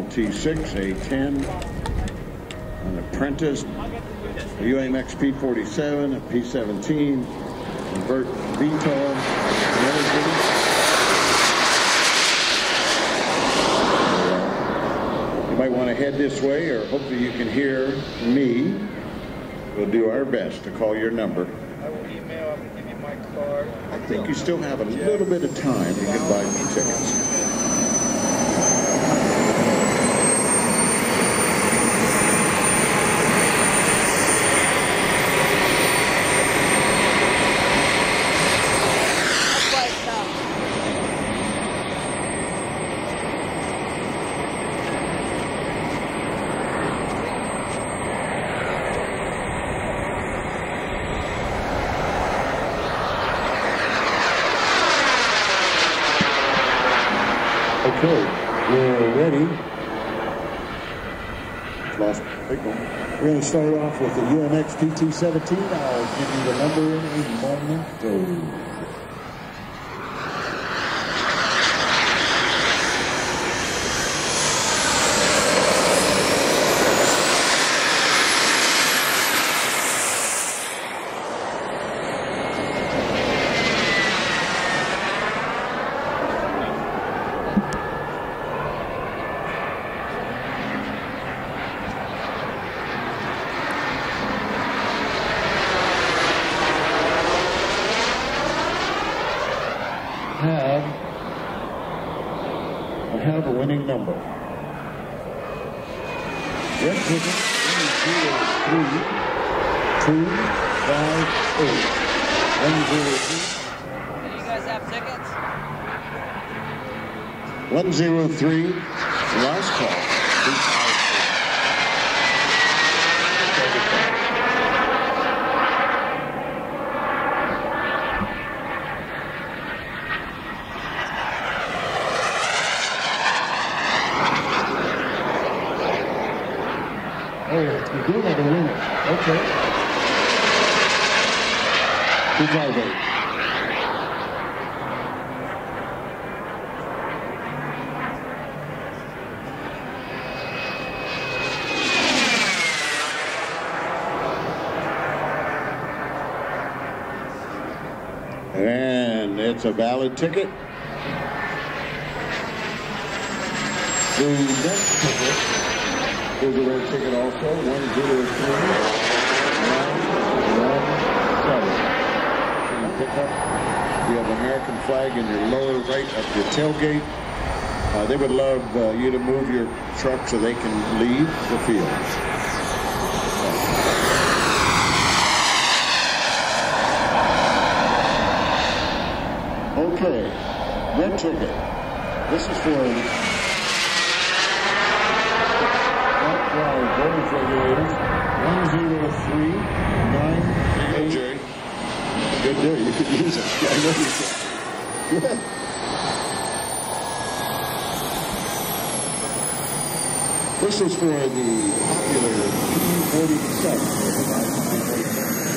T6, A10, an apprentice, a UAMX P47, a P17, convert VTOL, you might want to head this way, or hopefully you can hear me. We'll do our best to call your number. I will email, I will give you my card. I think you still have a little bit of time. You can buy some tickets. Okay, we're ready. Lost signal. We're going to start off with the UMX PT-17. I'll give you the number in a moment. I have a winning number. Red ticket 103-258. 103. Do you guys have tickets? 103, last call. Oh, you do have a winner. Okay. 258. And it's a valid ticket. The next ticket is a red ticket also, 103-917. Can you pick up? You have American flag in your lower right of your tailgate. They would love you to move your truck so they can leave the field. Okay, red ticket. This is for voltage regulators. 103-9. Jerry. Good deal. You could use it. Yeah, I know you can. Good. This is for the popular P47.